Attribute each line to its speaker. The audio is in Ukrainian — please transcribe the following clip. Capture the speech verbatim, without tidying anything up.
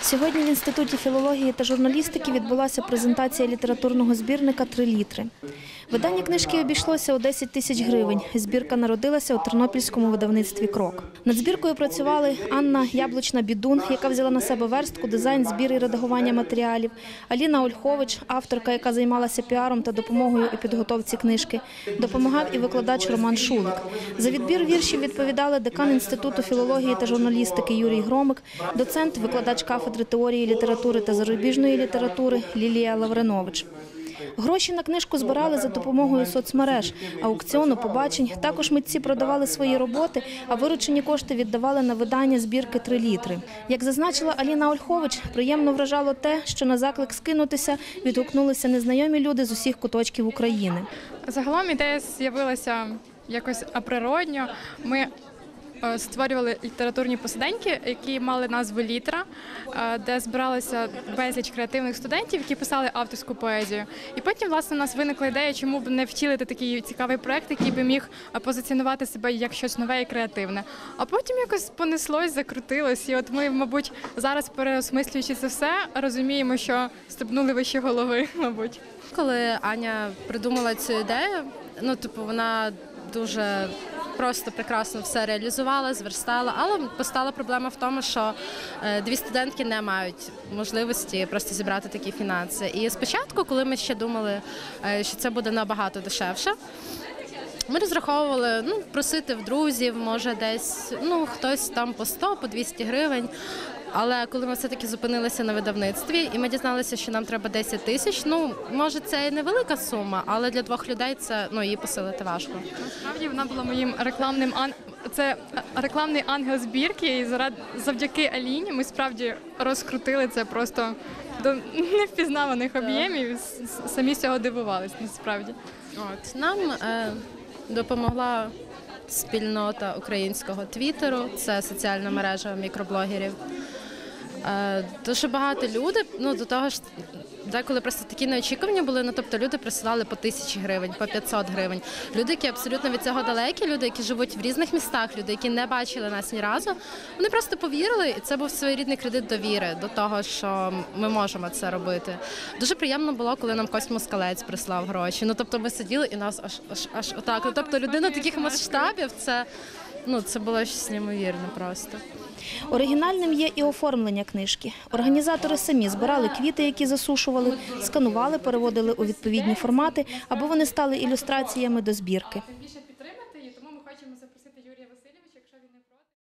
Speaker 1: Сьогодні в Інституті філології та журналістики відбулася презентація літературного збірника «Три літри». Видання книжки обійшлося у десять тисяч гривень. Збірка народилася у тернопільському видавництві «Крок». Над збіркою працювали Анна Яблучна-Бідун, яка взяла на себе верстку, дизайн, збір і редагування матеріалів, Аліна Ольхович, авторка, яка займалася піаром та допомогою у підготовці книжки. Допомагав і викладач Роман Шулик. За відбір віршів відповідали декан Інституту філології та журналістики Юрій Громик, доцент, викладач кафедри теорії літератури та зарубіжної літератури Лілія Лавринович. Гроші на книжку збирали за допомогою соцмереж, аукціону, побачень. Також митці продавали свої роботи, а виручені кошти віддавали на видання збірки «Три літри». Як зазначила Аліна Ольхович, приємно вражало те, що на заклик скинутися відгукнулися незнайомі люди з усіх куточків України.
Speaker 2: Загалом ідея з'явилася якось априродньо. Ми створювали літературні посиденьки, які мали назву «Літра», де збиралися безліч креативних студентів, які писали авторську поезію. І потім, власне, у нас виникла ідея, чому б не втілити такий цікавий проєкт, який би міг позиціонувати себе як щось нове і креативне. А потім якось понеслось, закрутилось. І от ми, мабуть, зараз, переосмислюючи це все, розуміємо, що стрибнули вище голови, мабуть.
Speaker 3: Коли Аня придумала цю ідею, ну, типу, вона дуже просто прекрасно все реалізувала, зверстала, але постала проблема в тому, що дві студентки не мають можливості просто зібрати такі фінанси. І спочатку, коли ми ще думали, що це буде набагато дешевше, ми розраховували, ну, просити в друзів, може десь, ну, хтось там по сто, по двісті гривень. Але коли ми все-таки зупинилися на видавництві і ми дізналися, що нам треба десять тисяч, ну, може, це і невелика сума, але для двох людей це, ну, її посилити важко.
Speaker 2: Насправді вона була моїм рекламним ан... це рекламний ангел збірки, і завдяки Аліні ми справді розкрутили це просто до невпізнаваних об'ємів, самі з цього дивувалися, насправді.
Speaker 3: От, нам е, допомогла спільнота українського твіттеру, це соціальна мережа мікроблогерів. Дуже багато людей, ну, до того ж, деколи просто такі неочікувані були, ну, тобто люди присилали по тисячі гривень, по п'ятсот гривень. Люди, які абсолютно від цього далекі, люди, які живуть в різних містах, люди, які не бачили нас ні разу, вони просто повірили, і це був своєрідний кредит довіри до того, що ми можемо це робити. Дуже приємно було, коли нам Кость Москалець прислав гроші. Ну, тобто ми сиділи і нас аж, аж, аж отак. Ну, тобто людина таких масштабів, це, ну, це було щось неймовірне просто.
Speaker 1: Оригінальним є і оформлення книжки. Організатори самі збирали квіти, які засушували, сканували, переводили у відповідні формати, аби вони стали ілюстраціями до збірки.